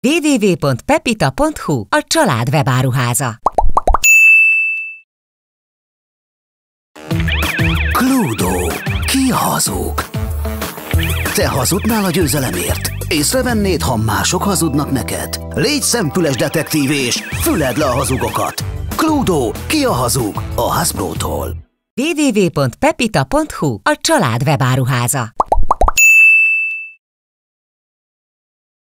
www.pepita.hu, a család webáruháza. Cluedo. Ki a hazug? Te hazudnál a győzelemért? Észrevennéd, ha mások hazudnak neked? Légy szemfüles detektív és füledd le a hazugokat. Cluedo. Ki a hazug? A Hasbro-tól. www.pepita.hu, a család webáruháza.